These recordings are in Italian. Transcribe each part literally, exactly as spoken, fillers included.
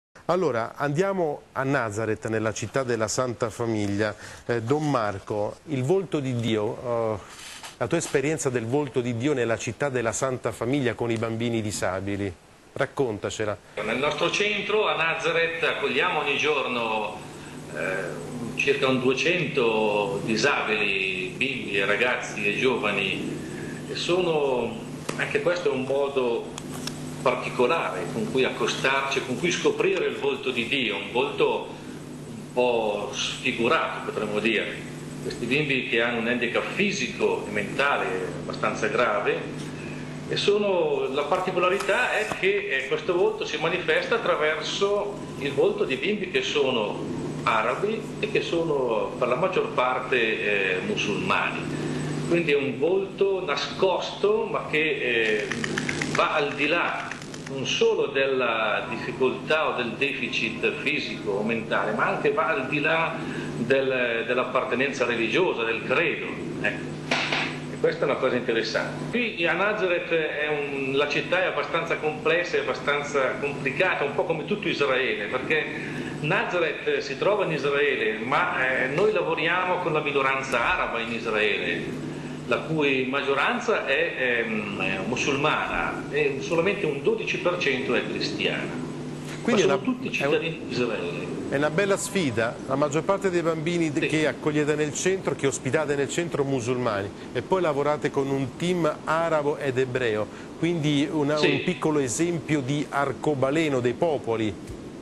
Allora, andiamo a Nazareth, nella città della Santa Famiglia. Eh, Don Marco, il volto di Dio, eh, la tua esperienza del volto di Dio nella città della Santa Famiglia con i bambini disabili, raccontacela. Nel nostro centro a Nazareth accogliamo ogni giorno eh, circa un duecento disabili, bimbi e ragazzi e giovani, e sono, anche questo è un modo particolare con cui accostarci, con cui scoprire il volto di Dio, un volto un po' sfigurato, potremmo dire. Questi bimbi che hanno un handicap fisico e mentale abbastanza grave, e sono, la particolarità è che eh, questo volto si manifesta attraverso il volto di bimbi che sono arabi e che sono per la maggior parte eh, musulmani. Quindi è un volto nascosto, ma che eh, va al di là non solo della difficoltà o del deficit fisico o mentale, ma anche va al di là del, dell'appartenenza religiosa, del credo. Ecco. E questa è una cosa interessante. Qui a Nazareth è un, la città è abbastanza complessa, è abbastanza complicata, un po' come tutto Israele, perché Nazareth si trova in Israele, ma eh, noi lavoriamo con la minoranza araba in Israele, la cui maggioranza è, ehm, è musulmana e solamente un dodici per cento è cristiana. Quindi sono una, tutti cittadini di Israele. È una bella sfida, la maggior parte dei bambini sì. che accogliete nel centro, che ospitate nel centro, musulmani, e poi lavorate con un team arabo ed ebreo, quindi una, sì. un piccolo esempio di arcobaleno dei popoli.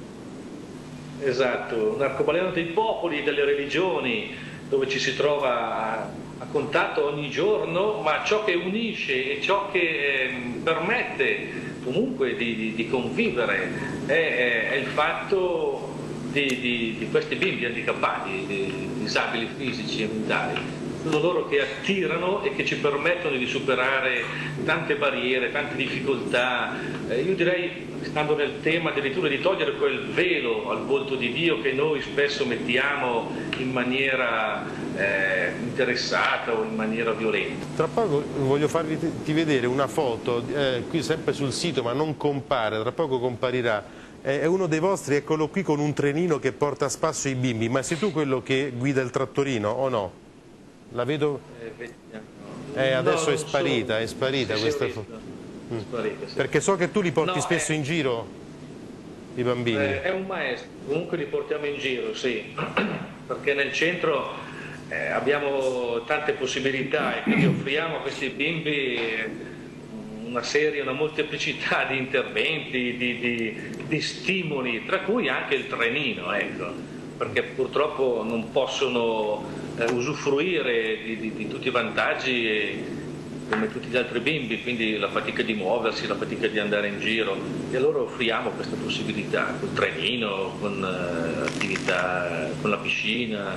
Esatto, un arcobaleno dei popoli, delle religioni, dove ci si trova a contatto ogni giorno, ma ciò che unisce e ciò che eh, permette comunque di, di, di convivere è, è, è il fatto di, di, di questi bimbi handicappati, di, disabili fisici e mentali. Sono loro che attirano e che ci permettono di superare tante barriere, tante difficoltà. Eh, io direi, stando nel tema addirittura, di togliere quel velo al volto di Dio che noi spesso mettiamo in maniera eh, interessata o in maniera violenta. Tra poco voglio farvi ti vedere una foto, eh, qui sempre sul sito, ma non compare, tra poco comparirà. È uno dei vostri, eccolo qui, con un trenino che porta a spasso i bimbi. Ma sei tu quello che guida il trattorino o no? La vedo... Eh, adesso no, è sparita, so. è sparita sì, questa foto. Mm. Sparita, sì. Perché so che tu li porti no, spesso è... in giro, i bambini. Eh, è un maestro, comunque li portiamo in giro, sì, perché nel centro eh, abbiamo tante possibilità e quindi offriamo a questi bimbi una serie, una molteplicità di interventi, di, di, di stimoli, tra cui anche il trenino, ecco, perché purtroppo non possono eh, usufruire di, di, di tutti i vantaggi eh, come tutti gli altri bimbi, quindi la fatica di muoversi, la fatica di andare in giro, e allora offriamo questa possibilità col trenino, con eh, attività con la piscina,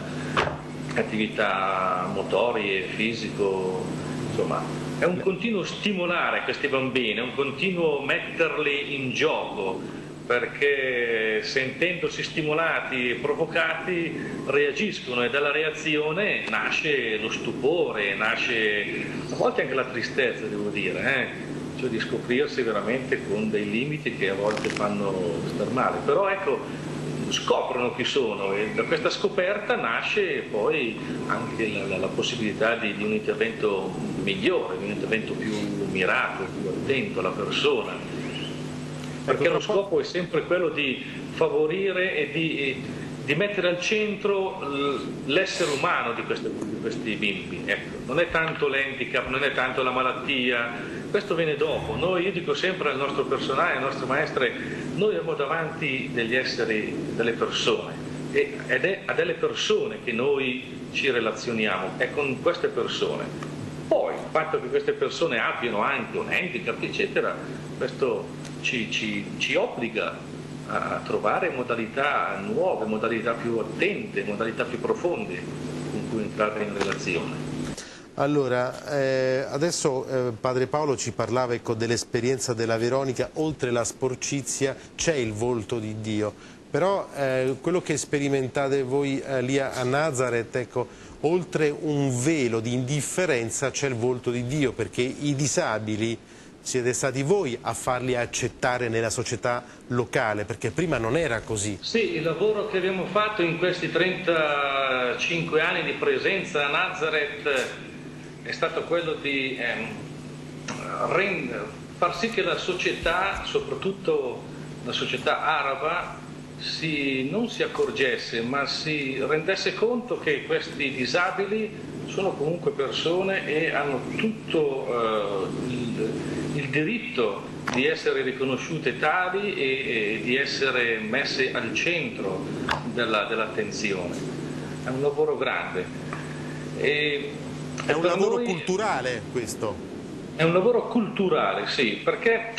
attività motorie, fisico, insomma è un continuo stimolare questi bambini, è un continuo metterli in gioco, perché sentendosi stimolati e provocati reagiscono, e dalla reazione nasce lo stupore, nasce a volte anche la tristezza, devo dire, eh? Cioè di scoprirsi veramente con dei limiti che a volte fanno star male, però ecco, scoprono chi sono, e da questa scoperta nasce poi anche la, la, la possibilità di, di un intervento migliore, di un intervento più mirato, più attento alla persona, perché lo scopo è sempre quello di favorire e di, di mettere al centro l'essere umano di, queste, di questi bimbi. Ecco, non è tanto l'handicap, non è tanto la malattia, questo viene dopo. Noi, io dico sempre al nostro personale, alle nostre maestre, noi abbiamo davanti degli esseri, delle persone, e, ed è a delle persone che noi ci relazioniamo, è con queste persone. Poi il fatto che queste persone abbiano anche un handicap, eccetera, questo ci, ci, ci obbliga a trovare modalità nuove, modalità più attente, modalità più profonde con cui entrare in relazione. Allora, eh, adesso eh, Padre Paolo ci parlava, ecco, dell'esperienza della Veronica. Oltre la sporcizia c'è il volto di Dio, però eh, quello che sperimentate voi eh, lì a Nazareth, ecco, oltre un velo di indifferenza c'è il volto di Dio, perché i disabili siete stati voi a farli accettare nella società locale, perché prima non era così. Sì, il lavoro che abbiamo fatto in questi trentacinque anni di presenza a Nazareth è stato quello di ehm, far sì che la società, soprattutto la società araba, si, non si accorgesse, ma si rendesse conto che questi disabili sono comunque persone e hanno tutto eh, il, il diritto di essere riconosciute tali e, e di essere messe al centro della, dell'attenzione. È un lavoro grande. E, è un lavoro noi, culturale questo? È un lavoro culturale, sì, perché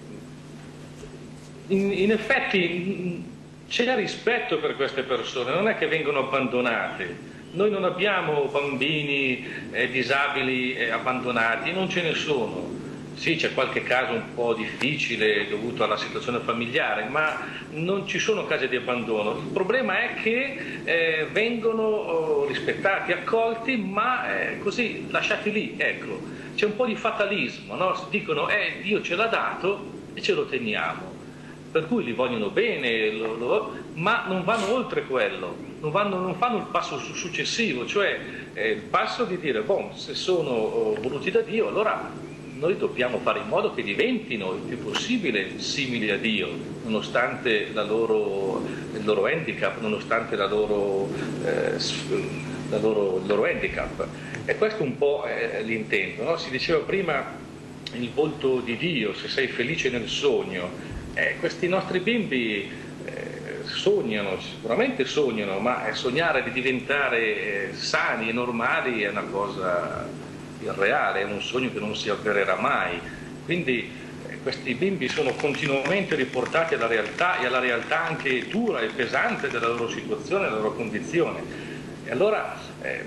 in, in effetti c'è rispetto per queste persone, non è che vengono abbandonate. Noi non abbiamo bambini eh, disabili eh, abbandonati, non ce ne sono. Sì, c'è qualche caso un po' difficile dovuto alla situazione familiare, ma non ci sono casi di abbandono. Il problema è che eh, vengono oh, rispettati, accolti, ma eh, così lasciati lì, ecco. C'è un po' di fatalismo, no? Si dicono, eh, Dio ce l'ha dato e ce lo teniamo. Per cui li vogliono bene, lo, lo, ma non vanno oltre quello, non, vanno, non fanno il passo successivo, cioè eh, il passo di dire, boh, se sono oh, voluti da Dio, allora noi dobbiamo fare in modo che diventino il più possibile simili a Dio, nonostante la loro, il loro handicap, nonostante la loro, eh, la loro, il loro handicap. E questo un po' è l'intento, no? Si diceva prima il volto di Dio, se sei felice nel sogno. Eh, questi nostri bimbi eh, sognano, sicuramente sognano, ma sognare di diventare eh, sani e normali è una cosa irreale, è un sogno che non si avvererà mai. Quindi eh, questi bimbi sono continuamente riportati alla realtà e alla realtà anche dura e pesante della loro situazione, della loro condizione. E allora eh,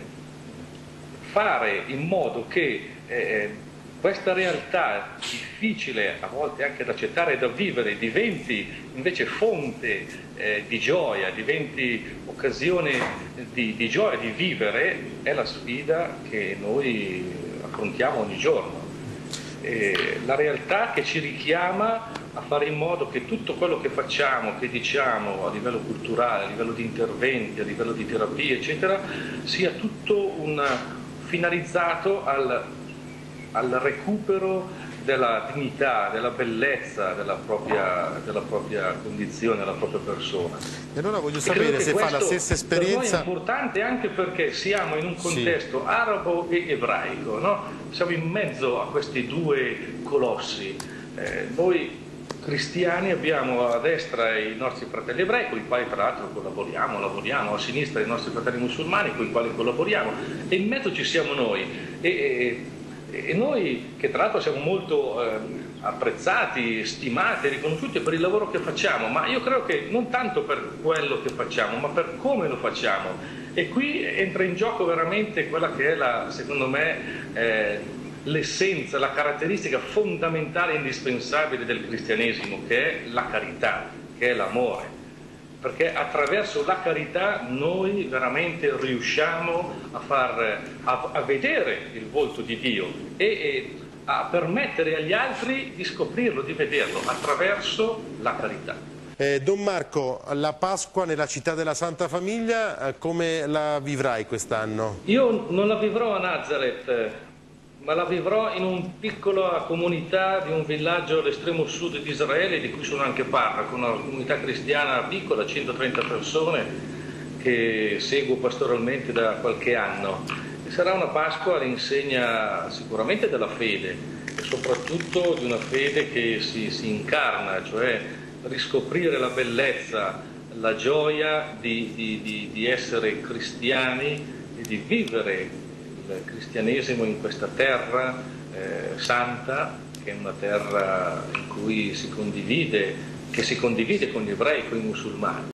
fare in modo che eh, questa realtà difficile, a volte anche da accettare e da vivere, diventi invece fonte eh, di gioia, diventi occasione di, di gioia, di vivere, è la sfida che noi affrontiamo ogni giorno. E la realtà che ci richiama a fare in modo che tutto quello che facciamo, che diciamo a livello culturale, a livello di interventi, a livello di terapie, eccetera, sia tutto un, finalizzato al al recupero della dignità, della bellezza della propria, della propria condizione, della propria persona. E allora voglio sapere se fa la stessa esperienza. Per noi è importante anche perché siamo in un contesto sì. arabo e ebraico, no? Siamo in mezzo a questi due colossi. Eh, noi cristiani abbiamo a destra i nostri fratelli ebrei, con i quali tra l'altro collaboriamo, lavoriamo, a sinistra i nostri fratelli musulmani, con i quali collaboriamo, e in mezzo ci siamo noi. E, e, E noi, che tra l'altro siamo molto eh, apprezzati, stimati, riconosciuti per il lavoro che facciamo, ma io credo che non tanto per quello che facciamo, ma per come lo facciamo. E qui entra in gioco veramente quella che è, la, secondo me, eh, l'essenza, la caratteristica fondamentale e indispensabile del cristianesimo, che è la carità, che è l'amore. Perché attraverso la carità noi veramente riusciamo a, far, a, a vedere il volto di Dio e, e a permettere agli altri di scoprirlo, di vederlo attraverso la carità. Eh, Don Marco, la Pasqua nella città della Santa Famiglia, eh, come la vivrai quest'anno? Io non la vivrò a Nazareth, ma la vivrò in una piccola comunità di un villaggio all'estremo sud di Israele, di cui sono anche parroco, una comunità cristiana piccola, centotrenta persone, che seguo pastoralmente da qualche anno. E sarà una Pasqua all'insegna sicuramente della fede, e soprattutto di una fede che si, si incarna, cioè riscoprire la bellezza, la gioia di, di, di, di essere cristiani e di vivere il cristianesimo in questa terra eh, santa, che è una terra in cui si condivide, che si condivide con gli ebrei e con i musulmani.